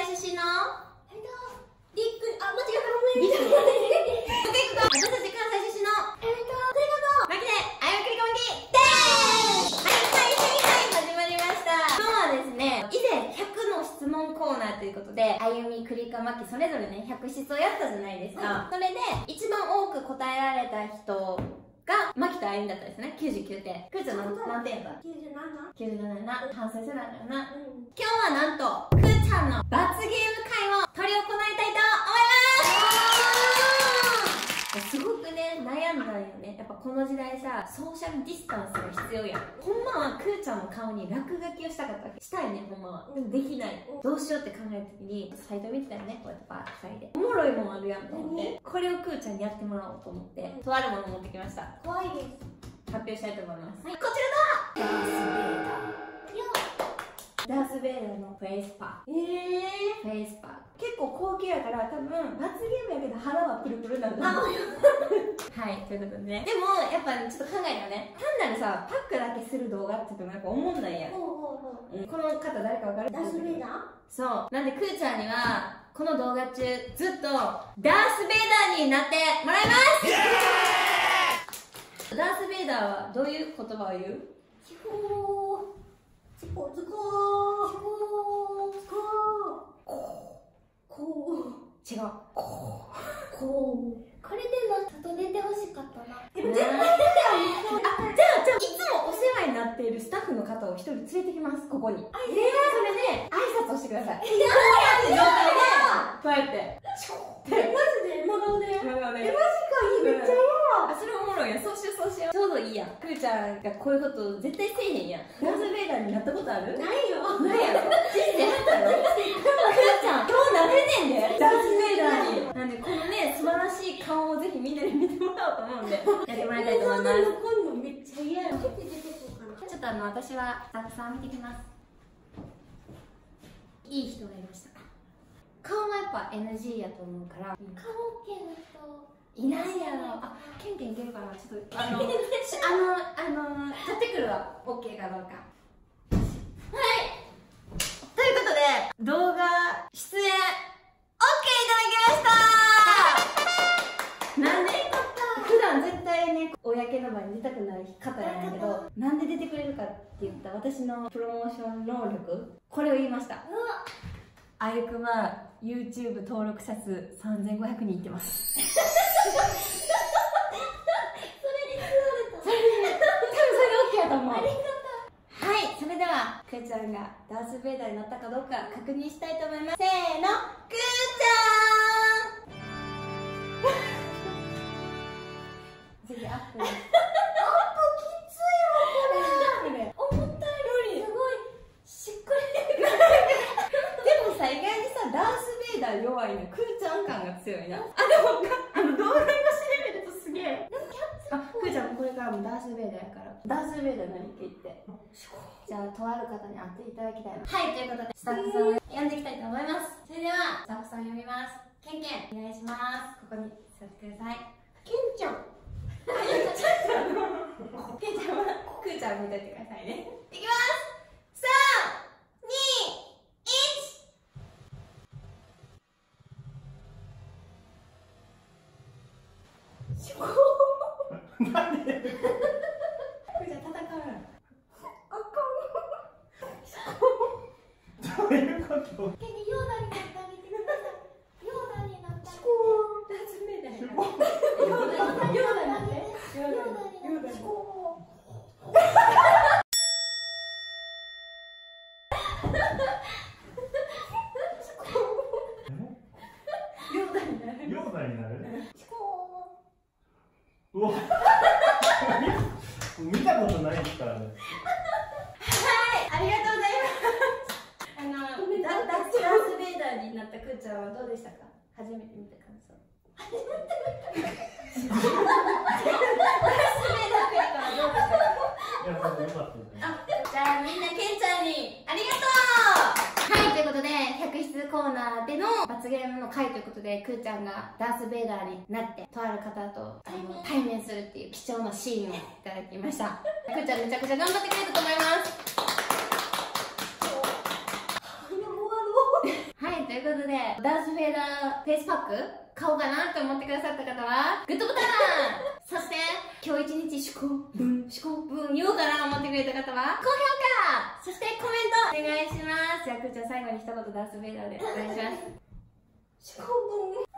出身のリック、あ、間違ったごめん。私たち関西出身のクリカとマキであやクリカマキでーす。はい、始まりました。今日はですね、以前100の質問コーナーということで、あゆみ、クリカ、マキそれぞれね、100質をやったじゃないですか。それで一番多く答えられた人がマキとあゆみだったんですね。99点。くーちゃん何点やった？ 97。97な。反省せなあかんな。今日はなんとくーちゃんの罰ゲーム会を執り行いたいと思います。すごくね、悩んだんよね。やっぱこの時代さ、ソーシャルディスタンスが必要やん。ほんまはくーちゃんの顔に落書きをしたかったわけ。したいね、ほんまは。でもできない。どうしようって考えた時に、サイト見てたよね、こうやってバーッと2人で。おもろいもんあるやんと思って、これをくーちゃんにやってもらおうと思って、とあるもの持ってきました。 怖いです。 発表したいと思います。はい、こちらだ。ダース・ベイダーのフェイスパー。フェイスパー結構高級やから、多分罰ゲームやけど腹はプルプルなんだ。はい、ということでね。でもやっぱちょっと考えたらね、単なるさパックだけする動画って言ってもなんか思んないやん。この方誰か分かる？ ダース・ベイダー？ そうなんでくーちゃんにはこの動画中ずっとダース・ベイダーになってもらいます。ダース・ベイダーはどういう言葉を言う？ チコーチコズコーチコーチコーコーコー違うコーこれで外出てほしかったな。 でも絶対出てあ、じゃあいつもお世話になっているスタッフの方を一人連れてきます、ここに。それで挨拶をしてください。こうやってマジで真顔で。マジか、めっちゃ嫌。 それおもろいやん。そうしよう。ちょうどいいやん。くーちゃんがこういうこと絶対せえへんやん。ダース・ベイダーになったことある？ ないよ。 ないやろ。人生あったよ。くーちゃん今日なれねんで、ダース・ベイダーに。なんでこのね素晴らしい顔をぜひみんなで見てもらおうと思うんでやってもらいたいと思います。 今度めっちゃ嫌や。ちょっと私はたくさん見てきます。いい人がいました。顔はやっぱ NG やと思うから。 顔 OK の人いないやろ。あ、ケンケンいけるかな。ちょっと取ってくるわ。 OK かどうか。はい、ということで動画出演 OK いただきました。なんで普段絶対ね公の場に出たくない方なんやけど、なんで出てくれるかって言ったら私のプロモーション能力、これを言いました。あゆくんは YouTube 登録者数3500人いってます。それに多分それ OK やと思う。ありがとう。はい、それではくーちゃんがダース・ベイダーになったかどうか確認したいと思います。せーの、くーちゃんぜひアップです。意外にさ、ダース・ベイダー弱いな。くーちゃん感が強いな。あ、でも動画越しで見るとすげえ。あ、くーちゃんこれからもダース・ベイダーやから。ダース・ベイダー何って言って。じゃあ、とある方に会っていただきたいな。はい、ということで、スタッフさんを呼んでいきたいと思います。それでは、スタッフさん呼びます。ケンケン、お願いします。ここに座ってください。 ケンちゃん。 ケンちゃんは、くーちゃんを見といてくださいね。いきます。3、2、なんで？くーちゃん戦うな。どういうこと？ ケンヨーダになってあげてください。ヨーダになったら。 ダース・ベイダーやから。ヨーダになって。ヨーダになって。 ヨーダになる？うわ見たことないですからね。 はい、ありがとうございます。ダース・ベイダーになったくーちゃんはどうでしたか？初めて見た感想。初めて見た。ダース・ベイダーくらいからどうでしたか？ いや、よかったですね。 じゃあみんなケンちゃんにありがとう。はい、ということで100質コーナーでの罰ゲームの回ということで、くーちゃんがダース・ベイダーになってとある方と対面するっていう貴重なシーンをいただきました。くーちゃんめちゃくちゃ頑張ってくれたと思います。はい、 はい、ということで、ダース・ベイダーフェイスパック買おうかなと思ってくださった方は、グッドボタンそして、今日一日思考文言おうかな思ってくれた方は、高評価そしてコメントお願いします。じゃあ、くーちゃん最後に一言ダース・ベイダーでお願いします。 思考文